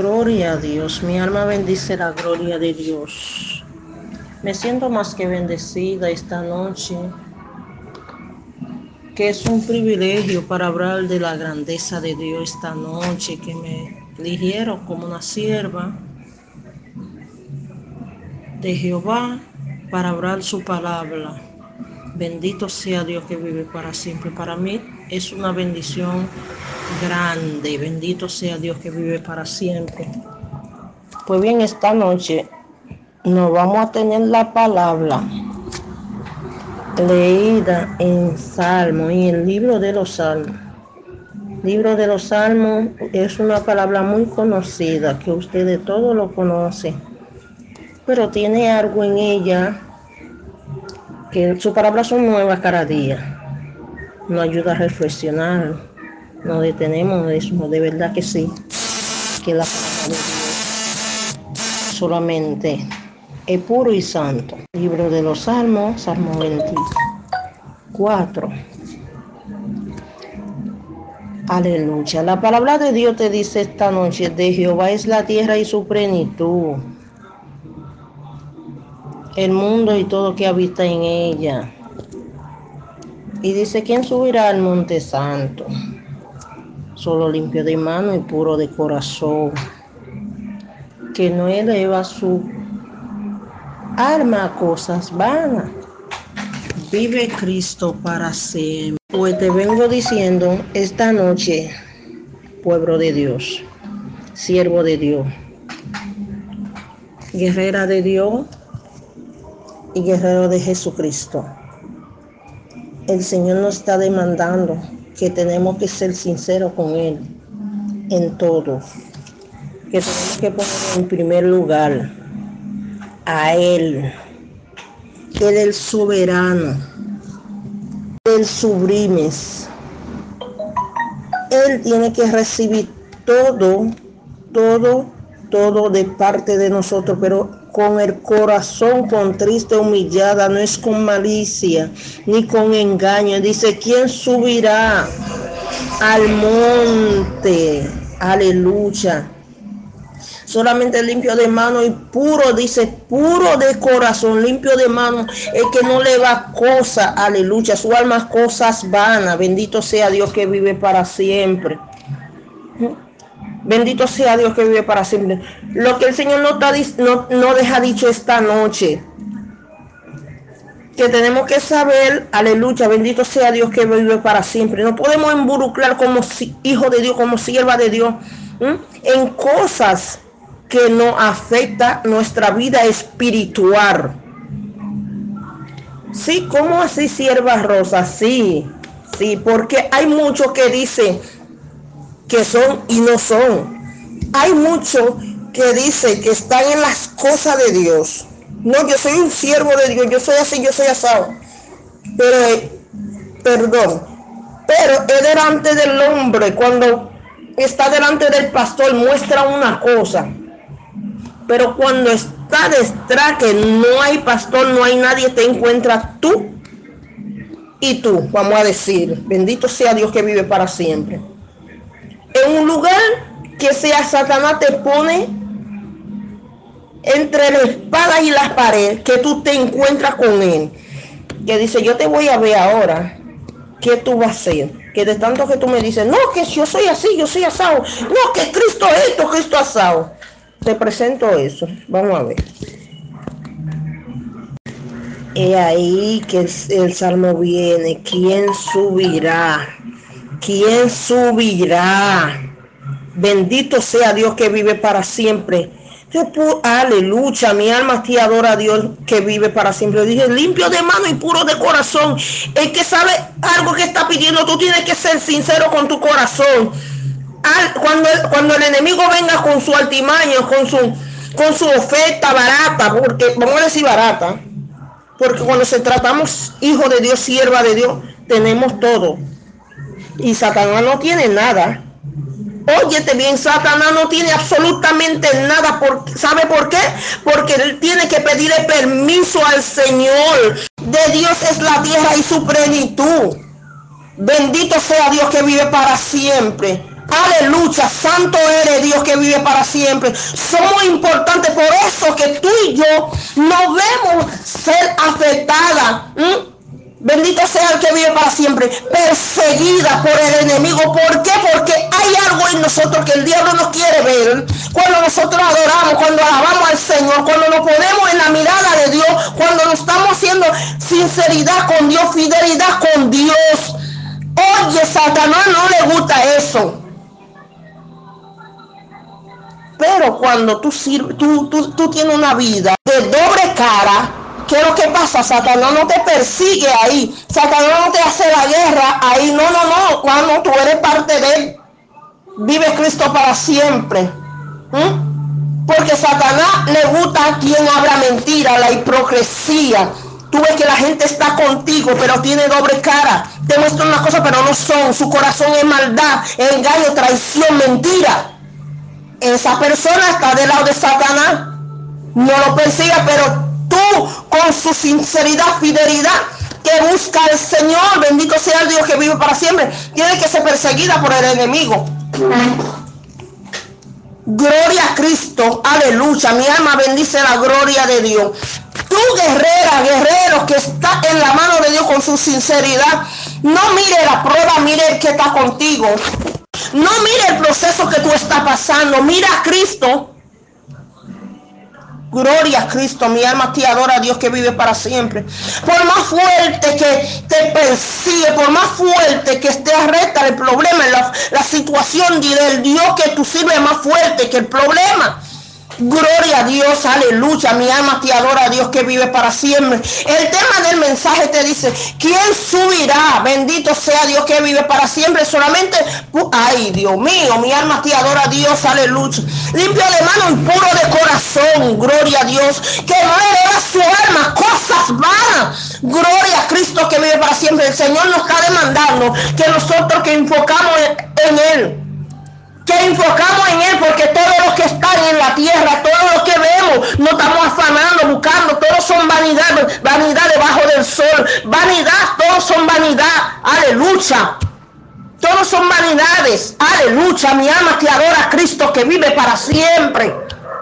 Gloria a Dios, mi alma bendice la gloria de Dios. Me siento más que bendecida esta noche, que es un privilegio para hablar de la grandeza de Dios esta noche, que me eligieron como una sierva de Jehová para hablar su palabra. Bendito sea Dios que vive para siempre. Para mí es una bendición grande. Bendito sea Dios que vive para siempre. Pues bien, esta noche nos vamos a tener la palabra leída en Salmo, en el libro de los Salmos. Libro de los Salmos es una palabra muy conocida, que ustedes todos lo conocen, pero tiene algo en ella, que sus palabras son nuevas cada día. Nos ayuda a reflexionar, nos detenemos en eso, de verdad que sí, que la palabra de Dios solamente es puro y santo. Libro de los Salmos, Salmo 24. Aleluya. La palabra de Dios te dice esta noche: de Jehová es la tierra y su plenitud, el mundo y todo que habita en ella. Y dice: ¿quién subirá al monte santo? Solo limpio de mano y puro de corazón, que no eleva su alma a cosas vanas. Vive Cristo para siempre. Pues te vengo diciendo esta noche, pueblo de Dios, siervo de Dios, guerrera de Dios y guerrero de Jesucristo. El Señor nos está demandando que tenemos que ser sinceros con Él en todo, que tenemos que poner en primer lugar a Él. Él es el soberano, el sublime. Él tiene que recibir todo de parte de nosotros, pero con el corazón contrito, humillada, no es con malicia ni con engaño. Dice: ¿quién subirá al monte? Aleluya. Solamente limpio de mano y puro, dice, puro de corazón, limpio de mano, el que no le va cosa, aleluya, su alma es cosas vanas. Bendito sea Dios que vive para siempre. Bendito sea Dios que vive para siempre. Lo que el Señor no deja dicho esta noche, que tenemos que saber, aleluya, bendito sea Dios que vive para siempre. No podemos involucrar como hijo de Dios, como sierva de Dios, en cosas que no afecta nuestra vida espiritual. Sí, ¿cómo así, sierva Rosa? Sí, porque hay muchos que dicen que son y no son. Hay muchos que dicen que están en las cosas de Dios. No, yo soy un siervo de Dios, yo soy así, yo soy asado. Pero es delante del hombre, cuando está delante del pastor, muestra una cosa. Pero cuando está detrás, que no hay pastor, no hay nadie, te encuentras tú y tú, vamos a decir, bendito sea Dios que vive para siempre. En un lugar que sea Satanás te pone entre la espada y la pared, que tú te encuentras con él, que dice: yo te voy a ver ahora, ¿qué tú vas a hacer? Que de tanto que tú me dices: no, que yo soy así, yo soy asado, no, que Cristo esto, Cristo asado. Te presento eso, vamos a ver. Es ahí que el salmo viene: ¿quién subirá? ¿Quién subirá? Bendito sea Dios que vive para siempre. Aleluya, mi alma te adora a Dios que vive para siempre. Dije: limpio de mano y puro de corazón. El que sabe algo que está pidiendo, tú tienes que ser sincero con tu corazón. Cuando el enemigo venga con su altimaño, con su oferta barata, porque vamos a decir barata, porque cuando se tratamos hijo de Dios, sierva de Dios, tenemos todo, y Satanás no tiene nada. Óyete bien, Satanás no tiene absolutamente nada. ¿Sabe por qué? Porque él tiene que pedirle permiso al Señor. De Dios es la tierra y su plenitud. Bendito sea Dios que vive para siempre. Aleluya, santo eres Dios que vive para siempre. Somos importantes, por eso que tú y yo no vemos ser afectadas. Bendito sea el que vive para siempre, perseguida por el enemigo. ¿Por qué? Porque hay algo en nosotros que el diablo no quiere ver. Cuando nosotros adoramos, cuando alabamos al Señor, cuando nos ponemos en la mirada de Dios, cuando nos estamos haciendo sinceridad con Dios, fidelidad con Dios. Oye, Satanás no le gusta eso. Pero cuando tú sirves, tú tienes una vida de doble cara, ¿qué es lo que pasa? Satanás no te persigue ahí. Satanás no te hace la guerra ahí. No. Cuando tú eres parte de él, vive Cristo para siempre. Porque Satanás le gusta a quien habla mentira, la hipocresía. Tú ves que la gente está contigo, pero tiene doble cara. Te muestran una cosa, pero no son. Su corazón es maldad, engaño, traición, mentira. Esa persona está del lado de Satanás. No lo persiga, pero tú con su sinceridad, fidelidad, que busca al Señor, bendito sea el Dios que vive para siempre, tiene que ser perseguida por el enemigo. Gloria a Cristo, aleluya. Mi alma bendice la gloria de Dios. Tú, guerrera, guerrero que está en la mano de Dios con su sinceridad, no mire la prueba, mire el que está contigo. No mire el proceso que tú estás pasando, mira a Cristo. Gloria a Cristo, mi alma te adora a Dios que vive para siempre. Por más fuerte que te persigue, por más fuerte que esté recta el problema, la situación del Dios que tú sirves es más fuerte que el problema. Gloria a Dios, aleluya, mi alma te adora a Dios que vive para siempre. El tema del mensaje te dice, ¿quién subirá? Bendito sea Dios que vive para siempre. Solamente, ay Dios mío, mi alma te adora a Dios, aleluya. Limpio de mano y puro de corazón, gloria a Dios, que no eleva su alma, cosas vanas. Gloria a Cristo que vive para siempre. El Señor nos está demandando que nosotros que enfocamos en Él. Que enfocamos en Él, porque todos los que están en la tierra, todos los que vemos, no estamos afanando, buscando, todos son vanidad, vanidad debajo del sol, vanidad, todos son vanidad, aleluya, todos son vanidades, aleluya, mi alma te adora a Cristo que vive para siempre,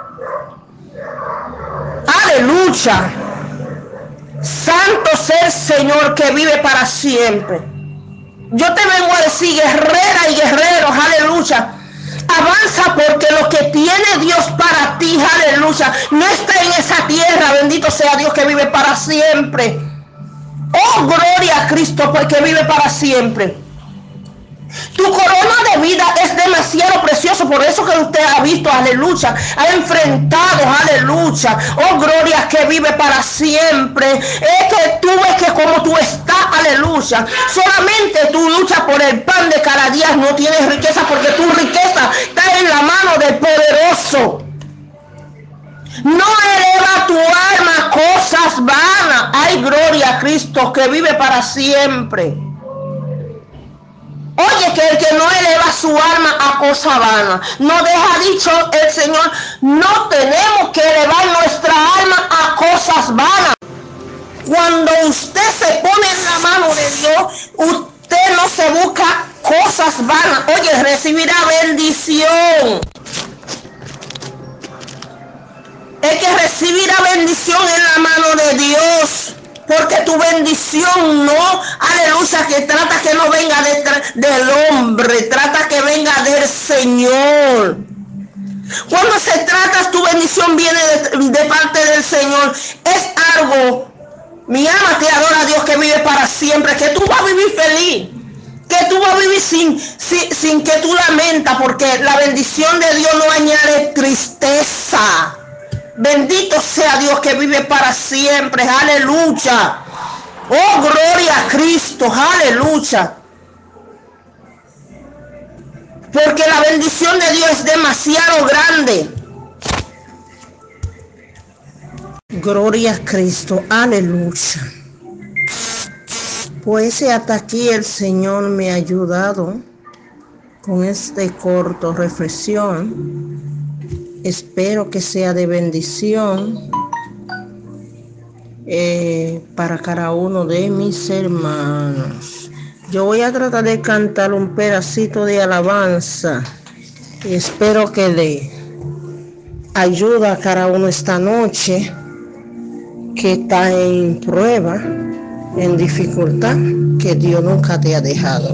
aleluya, santo sea el Señor que vive para siempre. Yo te vengo a decir, guerrera y guerreros, aleluya, avanza porque lo que tiene Dios para ti, aleluya, no está en esa tierra. Bendito sea Dios que vive para siempre. Oh, gloria a Cristo porque vive para siempre. Tu corona de vida es demasiado precioso, por eso que usted ha visto, aleluya, ha enfrentado, aleluya, oh gloria que vive para siempre. Es que tú ves que como tú estás, aleluya, solamente tú luchas por el pan de cada día, no tienes riqueza porque tu riqueza está en la mano del poderoso. No eleva tu alma a cosas vanas. Ay, gloria a Cristo que vive para siempre. Oye, que el que no eleva su alma a cosa vana, no deja dicho el Señor, no tenemos que elevar nuestra alma a cosas vanas. Cuando usted se pone en la mano de Dios, usted no se busca cosas vanas. Oye, recibirá bendición. El que recibirá bendición en la mano de Dios. Porque tu bendición no, aleluya, que trata que no venga del hombre, trata que venga del Señor. Cuando se trata, tu bendición viene de parte del Señor. Es algo, mi alma te adora a Dios que vive para siempre, que tú vas a vivir feliz, que tú vas a vivir sin que tú lamentas, porque la bendición de Dios no añade tristeza. Bendito sea Dios que vive para siempre, aleluya. Oh, gloria a Cristo, aleluya. Porque la bendición de Dios es demasiado grande. Gloria a Cristo, aleluya. Pues hasta aquí el Señor me ha ayudado con este corto reflexión. Espero que sea de bendición para cada uno de mis hermanos. Yo voy a tratar de cantar un pedacito de alabanza y espero que le ayude a cada uno esta noche que está en prueba, en dificultad, que Dios nunca te ha dejado.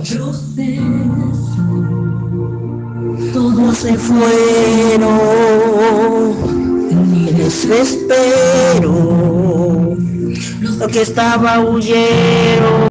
Todos se fueron en mi desespero, lo que estaba huyendo.